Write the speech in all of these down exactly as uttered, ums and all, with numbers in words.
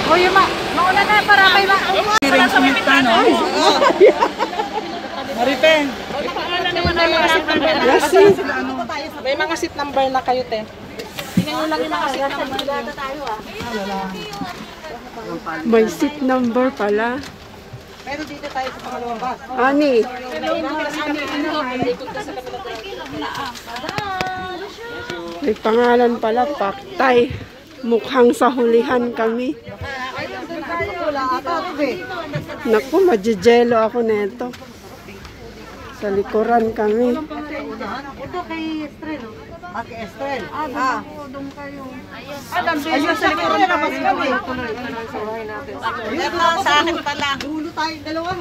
O yung ma, mauna na para may ma. Para sa may pitano. Maripen. May mga seat number na kayo, te. Tingnan nyo lang yung mga seat number. May seat number pala. Pero dito tayo sa pangalawang bus. Ani. May pangalan pala, Paktay. Mukhang sa hulihan kami. Naku, majijelo ako neto. Sa likuran kami. Ito kay Estrel. Ah, kay Estrel. Ah, doon kayo. Ayun sa likuran na mas kami. Ito sa akin pala. Dulo tayo, dalawa.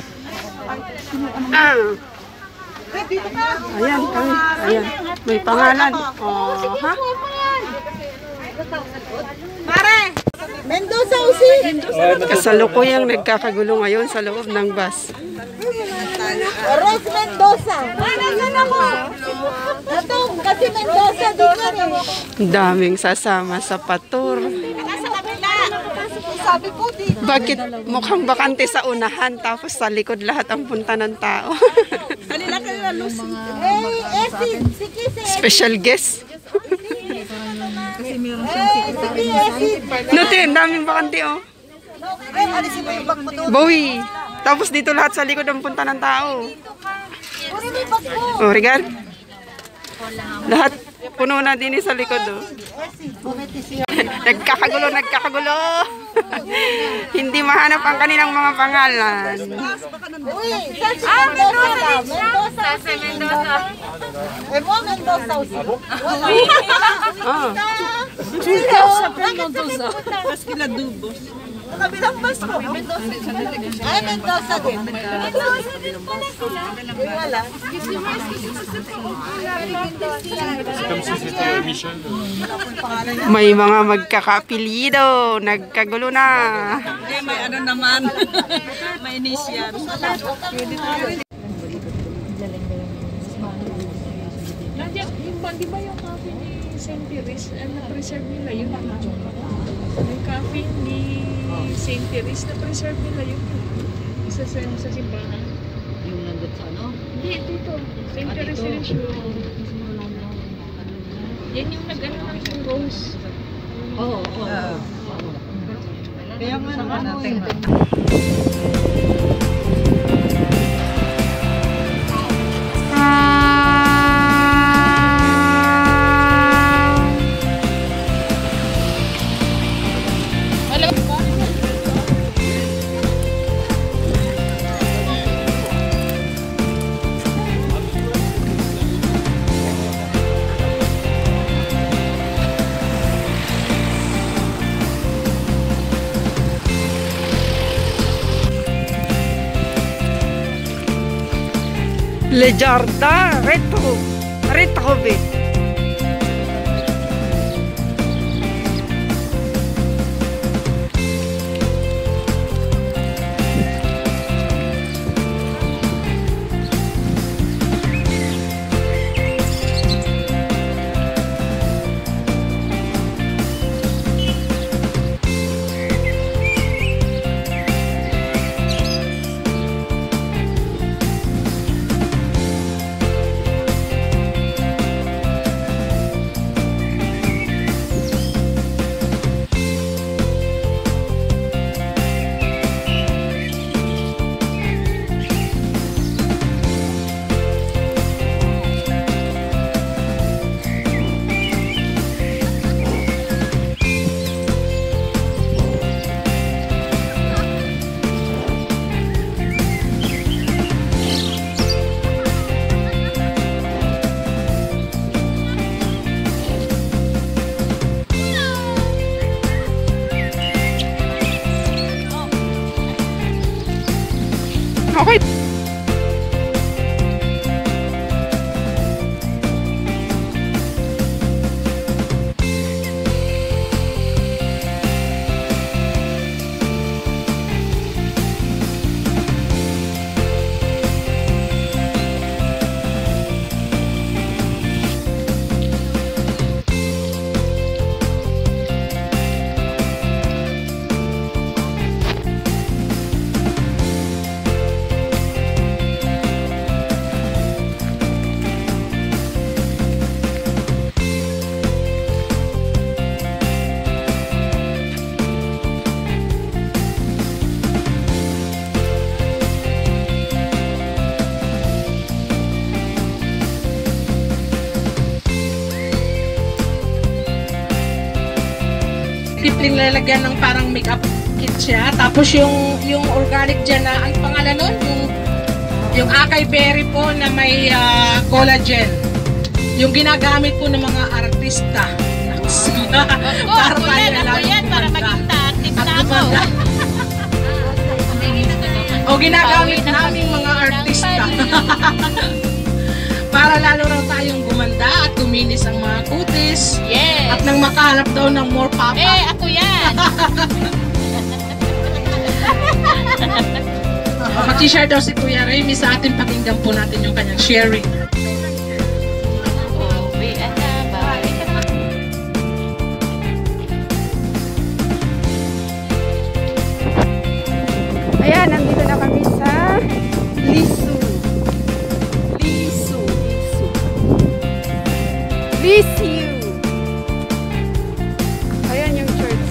Ah. Dito ka. Ayan kami. Ayan. May pangalan. Oh, ha? Pare! Mendoza Usi! Kasalukuyang nagkakagulo ngayon sa loob ng bus. Rose Mendoza! Nasaan ako? Ito, kasi Mendoza din yan eh. Daming sasama sa patur. Nasa kabila! Sabi ko dito. Bakit mukhang bakante sa unahan tapos sa likod lahat ang punta ng tao? Kanila kanila Lucy. Eh, Esin! Sige, sige! Special guest. Kasi meron siyang sige, Esin! Nutin, daming bakante oh. Eh, alisin mo yung bag mo doon. Bowie. Tapos dito lahat sa likod ang punta ng tao. Puri mo yung bag mo. Oh, Regan. Lahat puno na din sa likod oh. Nagkakagulo, nagkakagulo. Hindi mahanap ang kanilang mga pangalan. Uy, saan si Mendoza? Mendoza. Sa Mendoza. Eh, mo Mendoza. Oh. Sa Mendoza. Mas kila Dubos. Kabilang bus ko. Ay, Mendoza din. Mendoza din pala sila. Wala. May mga magkakapilido. Nagkagulo na. Hindi, may ano naman. May initial. Nandiyan, yung ba, di ba yung coffee ni Saint Therese, eh, na-preserve nila yun? Yung coffee ni Saint Therese, na-preserve nila yun. Isa sa, sa simbahan. Yung nandun sa ano? Hindi, dito. Saint Therese Religion. Yan yung nag-ano ng rose. Oo, oo. Kaya nga naman natin. Lejarda, retro. Retro be. Okay. pwedeng lalagyan ng parang makeup kit siya. Tapos yung yung organic dyan na, ang pangalan nun? Yung, yung acai berry po na may uh, collagen. Yung ginagamit po ng mga artista. Para Ako yan, ako yan, para maging active na ako. O ginagamit namin mga artista. Para lalo raw tayong gumanda at kuminis ang mga kutis. Yes. At nang makahanap daw ng more papa. Eh, ako yan. Mag-share daw si Kuya Remy sa atin, pakinggan po natin yung kanyang sharing. Uwi na ba? Ayan, nandito na kami sa Lisu. Lisu. Lisu. Lisu. Ayan yung church.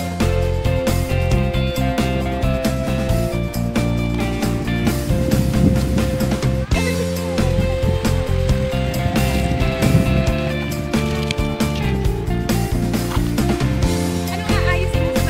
Ano nga ayos mo sa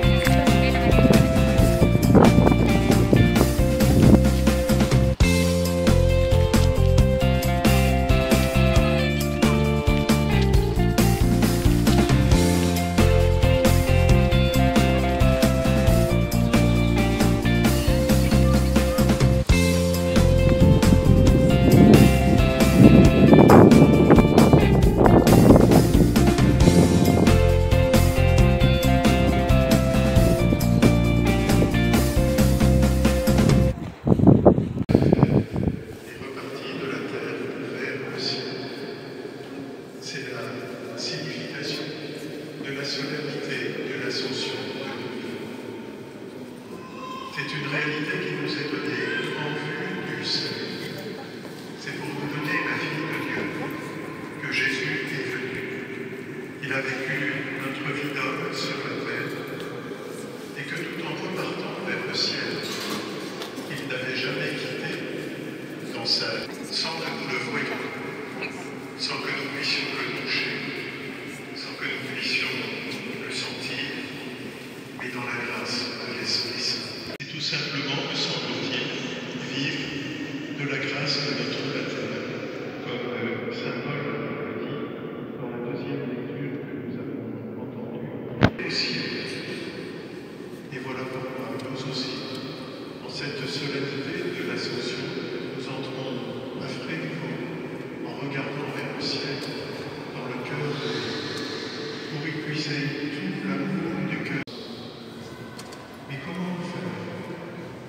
C'est la signification de la solennité de l'ascension de Dieu. C'est une réalité qui nous est donnée en vue du ciel. C'est pour nous donner la vie de Dieu que Jésus est venu. Il a vécu notre vie d'homme sur la terre et que tout en repartant vers le ciel, il n'avait jamais quitté dans sa sans que nous le voyions, sans que nous puissions le toucher, sans que nous puissions le sentir, mais dans la grâce de l'Esprit Saint. C'est tout simplement, me semble-t-il, vivre de la grâce de notre baptême, comme euh, Saint Paul le dit dans la deuxième lecture que nous avons entendue au ciel. Et voilà pourquoi nous aussi, en cette solennité de l'Ascension, nous entrons à frais nouveaux en regardant vers le ciel, dans le cœur de Dieu, pour y puiser tout l'amour du cœur. Mais comment faire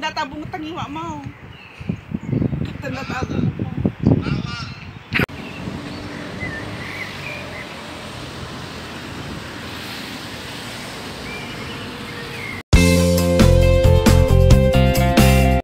natabo mo tangiwa mo. Ito natabo mo.